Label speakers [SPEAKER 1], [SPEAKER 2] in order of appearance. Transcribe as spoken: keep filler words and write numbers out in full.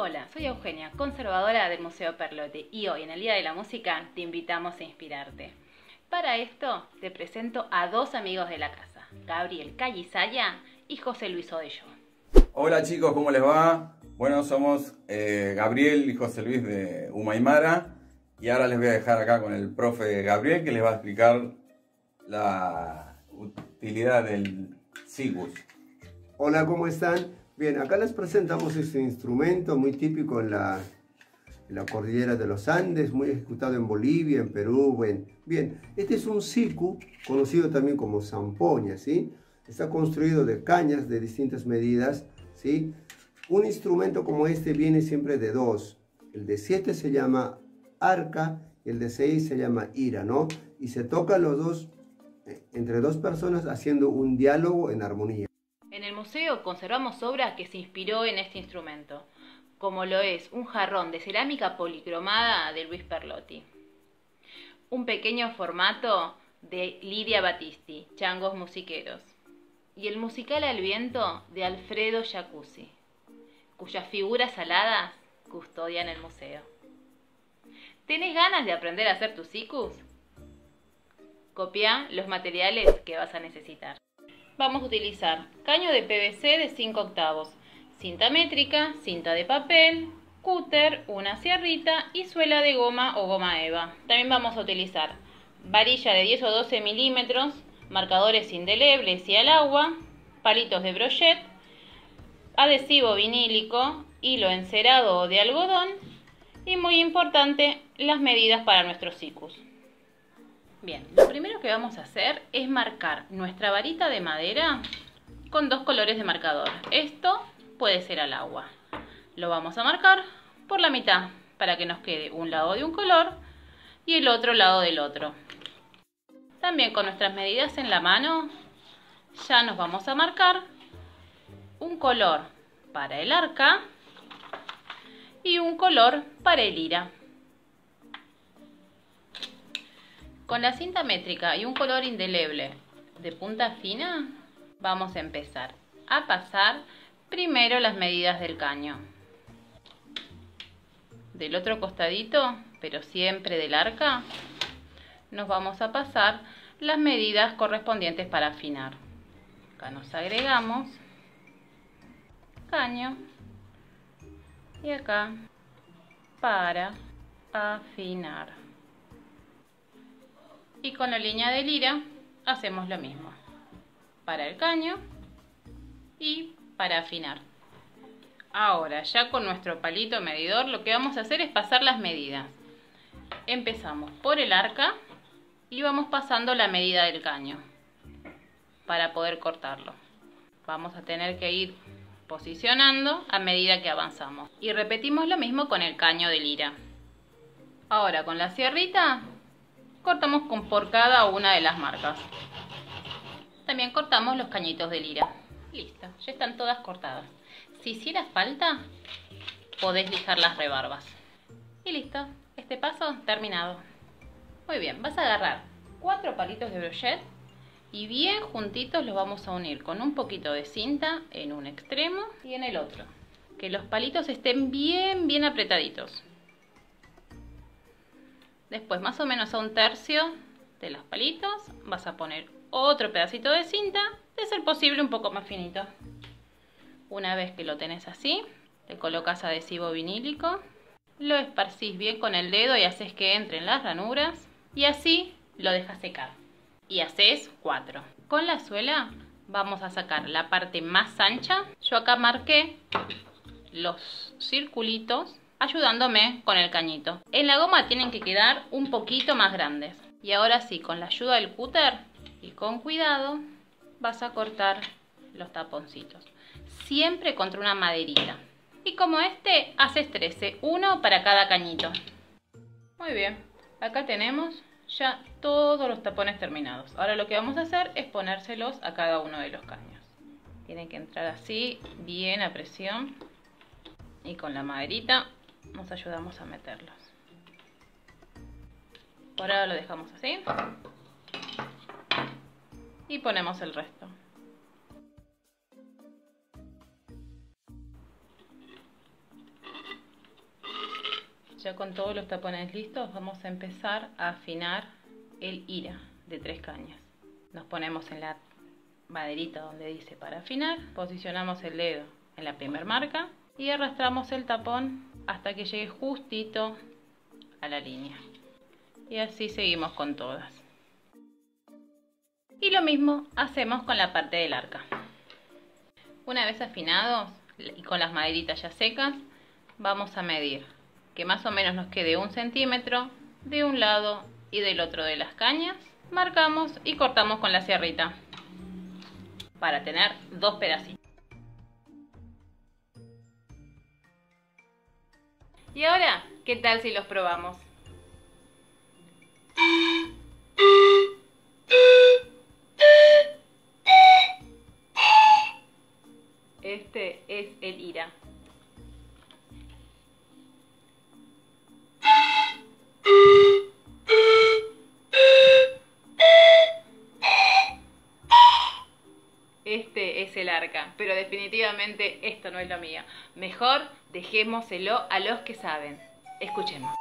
[SPEAKER 1] Hola, soy Eugenia, conservadora del Museo Perlotti, y hoy en el Día de la Música te invitamos a inspirarte. Para esto te presento a dos amigos de la casa, Gabriel Callisaya y José Luis Odello.
[SPEAKER 2] Hola chicos, ¿cómo les va? Bueno, somos eh, Gabriel y José Luis de Humaymara, y ahora les voy a dejar acá con el profe Gabriel, que les va a explicar la utilidad del sikus.
[SPEAKER 3] Hola, ¿cómo están? Bien, acá les presentamos este instrumento muy típico en la, en la cordillera de los Andes, muy ejecutado en Bolivia, en Perú. Bueno, bien, este es un siku, conocido también como zampoña, ¿sí? Está construido de cañas de distintas medidas, ¿sí? Un instrumento como este viene siempre de dos. El de siete se llama arca y el de seis se llama ira, ¿no? Y se tocan los dos entre dos personas haciendo un diálogo en armonía.
[SPEAKER 1] En el museo conservamos obra que se inspiró en este instrumento, como lo es un jarrón de cerámica policromada de Luis Perlotti, un pequeño formato de Lidia Battisti, Changos Musiqueros, y el musical al viento de Alfredo Jacuzzi, cuyas figuras aladas custodian el museo. ¿Tenés ganas de aprender a hacer tus sikus? Copia los materiales que vas a necesitar. Vamos a utilizar caño de P V C de cinco octavos, cinta métrica, cinta de papel, cúter, una sierrita y suela de goma o goma eva. También vamos a utilizar varilla de diez o doce milímetros, marcadores indelebles y al agua, palitos de brochet, adhesivo vinílico, hilo encerado o de algodón y, muy importante, las medidas para nuestros sikus. Bien, lo primero que vamos a hacer es marcar nuestra varita de madera con dos colores de marcador. Esto puede ser al agua. Lo vamos a marcar por la mitad para que nos quede un lado de un color y el otro lado del otro. También con nuestras medidas en la mano ya nos vamos a marcar un color para el arca y un color para el ira. Con la cinta métrica y un color indeleble de punta fina, vamos a empezar a pasar primero las medidas del caño. Del otro costadito, pero siempre del arca, nos vamos a pasar las medidas correspondientes para afinar. Acá nos agregamos caño y acá para afinar. Y con la línea de lira hacemos lo mismo, para el caño y para afinar. Ahora, ya con nuestro palito medidor, lo que vamos a hacer es pasar las medidas. Empezamos por el arca y vamos pasando la medida del caño para poder cortarlo. Vamos a tener que ir posicionando a medida que avanzamos. Y repetimos lo mismo con el caño de lira. Ahora, con la sierrita cortamos con por cada una de las marcas. También cortamos los cañitos de lira. Listo, ya están todas cortadas. Si hiciera falta, podés lijar las rebarbas. Y listo, este paso terminado. Muy bien, vas a agarrar cuatro palitos de brochet y bien juntitos los vamos a unir con un poquito de cinta en un extremo y en el otro. Que los palitos estén bien, bien apretaditos. Después, más o menos a un tercio de los palitos, vas a poner otro pedacito de cinta, de ser posible un poco más finito. Una vez que lo tenés así, le colocas adhesivo vinílico, lo esparcís bien con el dedo y haces que entre en las ranuras, y así lo dejas secar. Y haces cuatro. Con la suela vamos a sacar la parte más ancha. Yo acá marqué los circulitos ayudándome con el cañito. En la goma tienen que quedar un poquito más grandes. Y ahora sí, con la ayuda del cúter y con cuidado, vas a cortar los taponcitos. Siempre contra una maderita. Y como este, haces trece, uno para cada cañito. Muy bien, acá tenemos ya todos los tapones terminados. Ahora lo que vamos a hacer es ponérselos a cada uno de los caños. Tienen que entrar así, bien a presión. Y con la maderita nos ayudamos a meterlos. Por ahora lo dejamos así. Y ponemos el resto. Ya con todos los tapones listos vamos a empezar a afinar el ira de tres cañas. Nos ponemos en la maderita donde dice para afinar, posicionamos el dedo en la primera marca y arrastramos el tapón hasta que llegue justito a la línea. Y así seguimos con todas. Y lo mismo hacemos con la parte del arca. Una vez afinados y con las maderitas ya secas, vamos a medir que más o menos nos quede un centímetro de un lado y del otro de las cañas. Marcamos y cortamos con la sierrita para tener dos pedacitos. Y ahora, ¿qué tal si los probamos? Este es el ira. Este es el arca, pero definitivamente esto no es lo mío. Mejor dejémoselo a los que saben. Escuchemos.